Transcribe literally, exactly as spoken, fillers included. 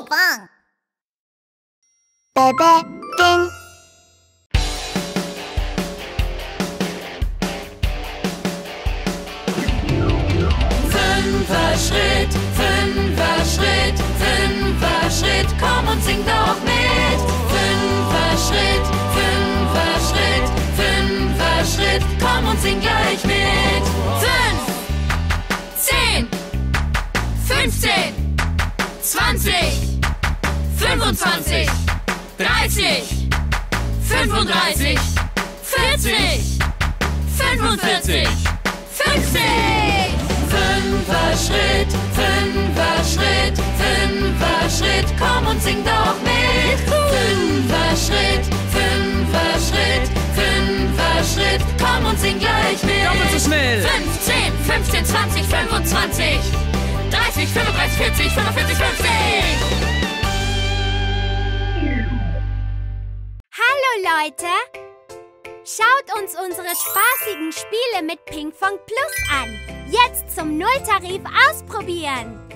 Bang. Bebe, Ding. Fünfer Schritt, fünfer Schritt, fünfer Schritt, komm und sing doch mit. Fünfer Schritt, fünfer Schritt, fünfer Schritt, komm und sing gleich mit. Fünf, zehn, fünfzehn, zwanzig, fünfundzwanzig, dreißig, fünfunddreißig, vierzig, fünfundvierzig, fünfzig. Fünfer Schritt, fünfer Schritt, fünfer Schritt, komm und sing doch mit. Fünfer Schritt, fünfer Schritt, fünfer Schritt, komm und sing gleich mit. Doppelt so schnell. fünfzehn, fünfzehn, zwanzig, fünfundzwanzig, dreißig, fünfunddreißig, vierzig, fünfundvierzig, fünfzig. Hallo Leute! Schaut uns unsere spaßigen Spiele mit Pinkfong Plus an. Jetzt zum Nulltarif ausprobieren.